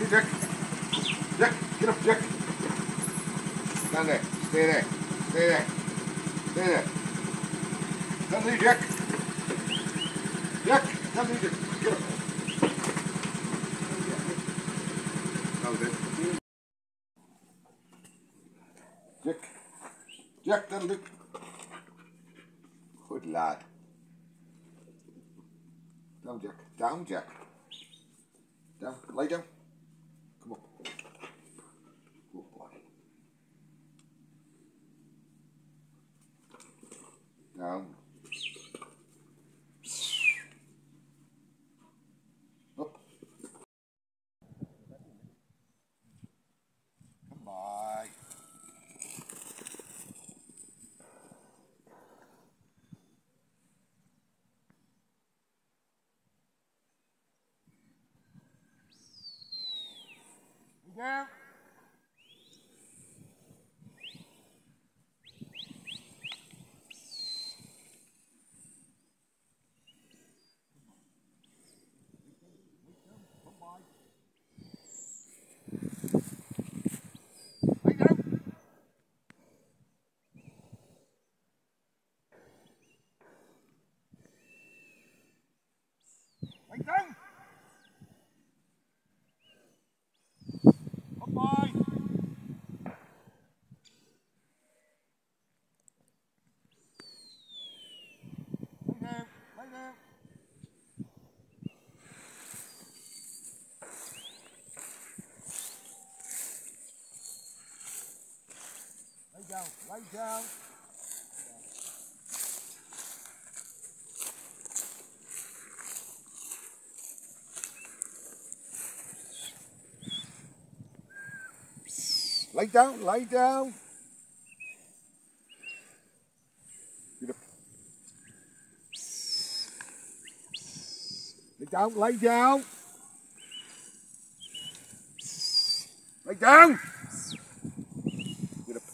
Jack. Jack, get up, Jack. Stand there. Stay there. Stay there. Stay there. Don't leave, Jack. Jack, don't leave, Jack. Get up. That was it. Jack. Jack, that'll do. Good lad. Down, Jack. Down, Jack. Down. Lie down. Come up. Good boy. Down. Up. Come by. Down. Lay down. Lay down. Come by. Lay down. Lay down. Lay down. Lay down. Lay down, lay down. Get up. Lay down, lay down. Lay down. Get up.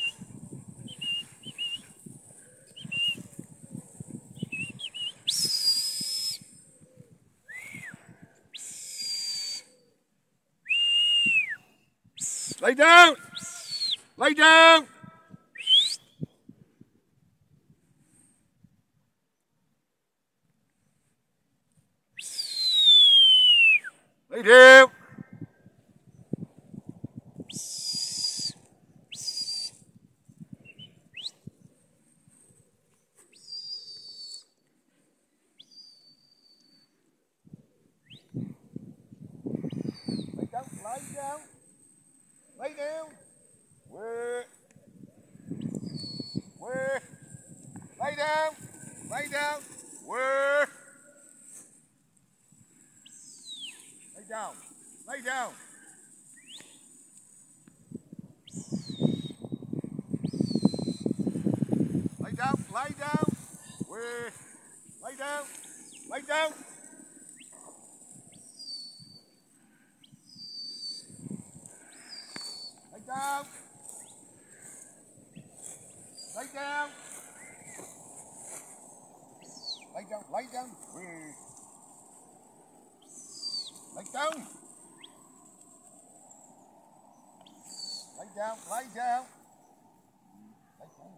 Lay down. Lay down. Lay down. Lay down. Lay down. Where? Where? Lay down. Lay down. Where? Lay down. Lay down. Lay down. Lay down. Where? Lay down. Lay down. Lay down. Lay down. Lay down. Lay down. Where? Lay down. Lay down. Lay down. Lay down.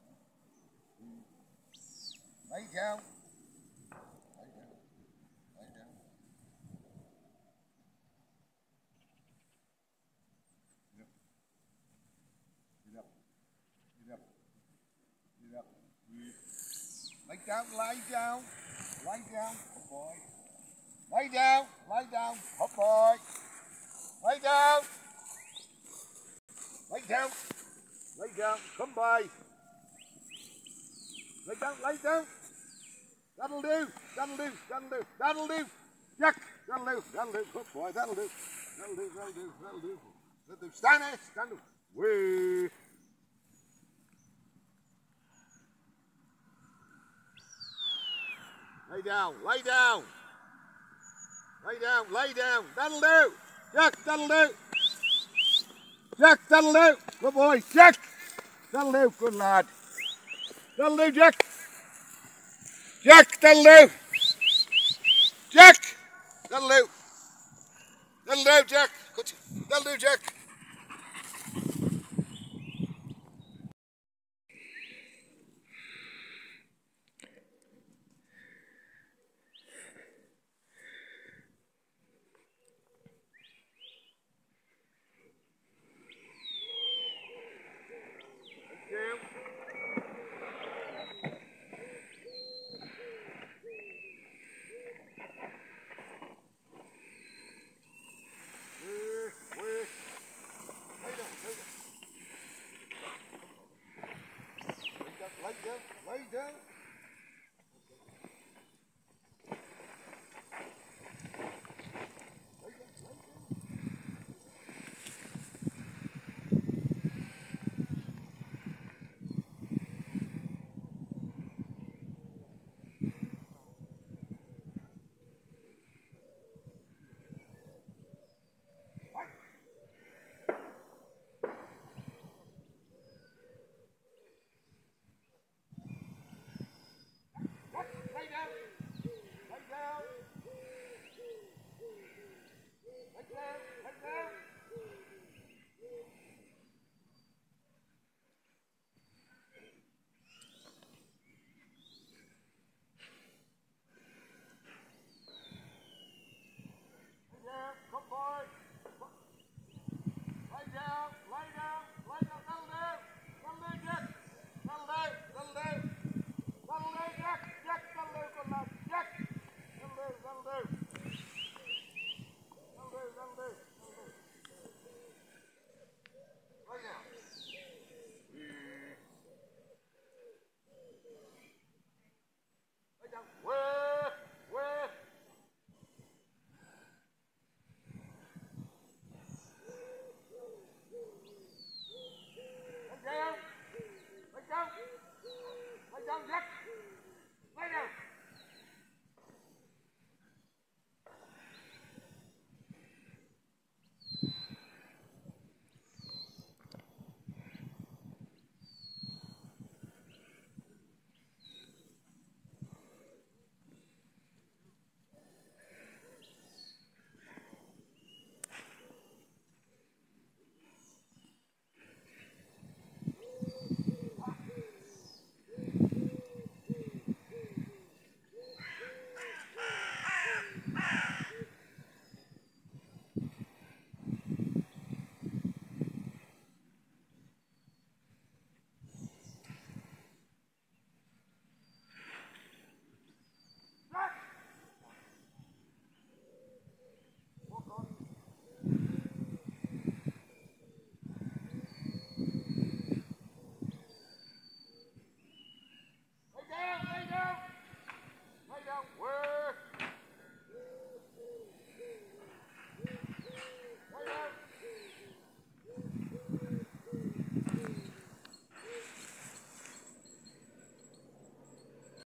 Lay down. Lay down. Lay down. Get up. Get up. Get up. Lay down. Lay down. Lay down. Good boy. Lay down. Lay down. Good boy. Lay down. Lay down. Lay down. Come by. Lay down. Lay down. That'll do. That'll do. That'll do. That'll do. Jack. That'll do. That'll do. Good boy. That'll do. That'll do. That'll do. That'll do. That'll do. Stand there. Stand up. Wee. Lay down. Lay down. Lay down. Lay down. That'll do. Jack. That'll do. Jack. That'll do. Good boy. Jack. That'll do. Good lad. That'll do, Jack. Jack. That'll do. Jack. That'll do. That'll do, Jack. That'll do, Jack. Lay down. Lay down. Lay down. Lay down.